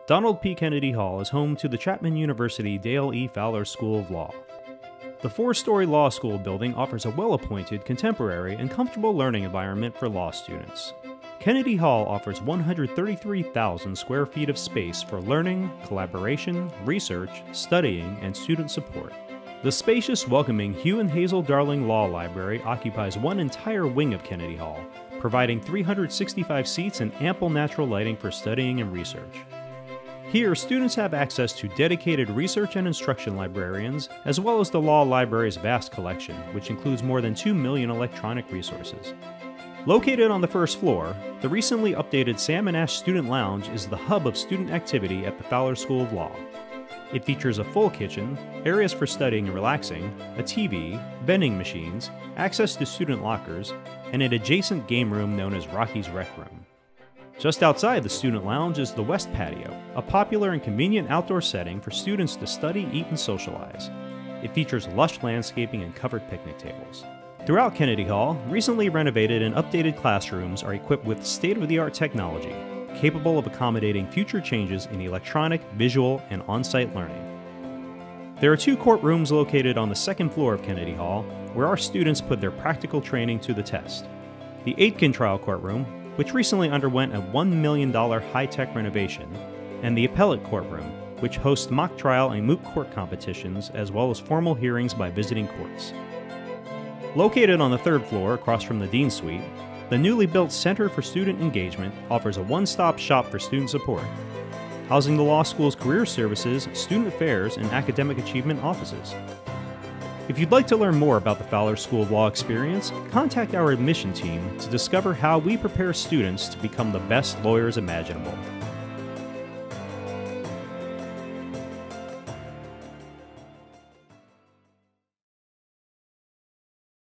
Donald P. Kennedy Hall is home to the Chapman University Dale E. Fowler School of Law. The four-story law school building offers a well-appointed, contemporary, and comfortable learning environment for law students. Kennedy Hall offers 133,000 square feet of space for learning, collaboration, research, studying, and student support. The spacious, welcoming Hugh and Hazel Darling Law Library occupies one entire wing of Kennedy Hall, providing 365 seats and ample natural lighting for studying and research. Here, students have access to dedicated research and instruction librarians, as well as the law library's vast collection, which includes more than 2 million electronic resources. Located on the first floor, the recently updated Sam & Ash Student Lounge is the hub of student activity at the Fowler School of Law. It features a full kitchen, areas for studying and relaxing, a TV, vending machines, access to student lockers, and an adjacent game room known as Rocky's Rec Room. Just outside the student lounge is the West Patio, a popular and convenient outdoor setting for students to study, eat, and socialize. It features lush landscaping and covered picnic tables. Throughout Kennedy Hall, recently renovated and updated classrooms are equipped with state-of-the-art technology, capable of accommodating future changes in electronic, visual, and on-site learning. There are 2 courtrooms located on the second floor of Kennedy Hall, where our students put their practical training to the test. The Aitken Trial Courtroom, which recently underwent a $1 million high-tech renovation, and the Appellate Courtroom, which hosts mock trial and moot court competitions as well as formal hearings by visiting courts. Located on the 3rd floor across from the Dean Suite, the newly built Center for Student Engagement offers a one-stop shop for student support, housing the law school's career services, student affairs, and academic achievement offices. If you'd like to learn more about the Fowler School of Law experience, contact our admission team to discover how we prepare students to become the best lawyers imaginable.